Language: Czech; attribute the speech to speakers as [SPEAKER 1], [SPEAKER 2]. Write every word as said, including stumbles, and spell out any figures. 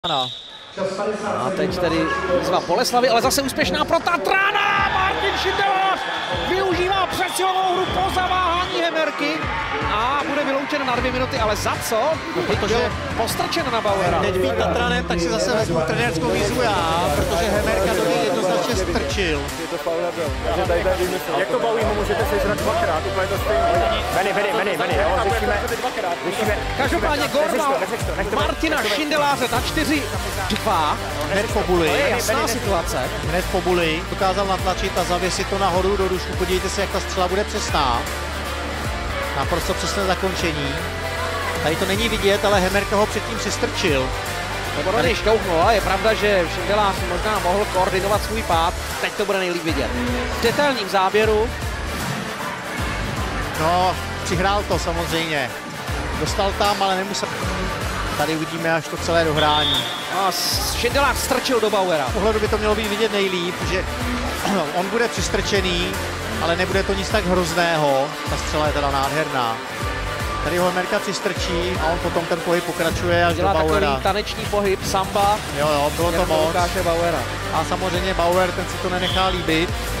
[SPEAKER 1] A teď tedy výzva Boleslavy, ale zase úspěšná pro Tatrana. Martin Šindelář využívá přesilovou hru po zaváhání Hemerky a bude vyloučen na dvě minuty, ale za co? No, protože byl postrčen na Bauera.
[SPEAKER 2] Teď být Tatranem, tak si zase vezmu trenérskou výzvu já, protože Hemerka do něj jednoznačně strčil.
[SPEAKER 3] Jak to baví, ho můžete sejít dvakrát, úplně to stejné. Veny, veny, veny, veny, jo, řešíme, řešíme.
[SPEAKER 1] Každopádně Gorval Martina Šindeláře na čtyři dva.
[SPEAKER 2] Hned po buli.
[SPEAKER 1] To je jasná situace.
[SPEAKER 2] Hned po buli dokázal natlačit a zavěsit to nahoru do dušku. Podívejte se, jak ta střela bude přesná. Naprosto přesné zakončení. Tady to není vidět, ale Hemerka ho předtím přistrčil.
[SPEAKER 1] Nebo do něj šťouhnul, ale je pravda, že Šindelář možná mohl koordinovat svůj pád. Teď to bude nejlíp vidět. V detailním záběru.
[SPEAKER 2] No, přihrál to samozřejmě. Dostal tam, ale nemusel. Tady uvidíme až to celé dohrání.
[SPEAKER 1] A Šindelář strčil do Bauera.
[SPEAKER 2] Z pohledu by to mělo být vidět nejlíp, že on bude přistrčený, ale nebude to nic tak hrozného. Ta střela je teda nádherná. Tady ho Hemerka přistrčí a on potom ten pohyb pokračuje až
[SPEAKER 1] Dělá
[SPEAKER 2] do Bauera.
[SPEAKER 1] Takový taneční pohyb, samba.
[SPEAKER 2] Jo, jo, bylo to moc.
[SPEAKER 1] Bauera.
[SPEAKER 2] A samozřejmě Bauer, ten si to nenechá líbit.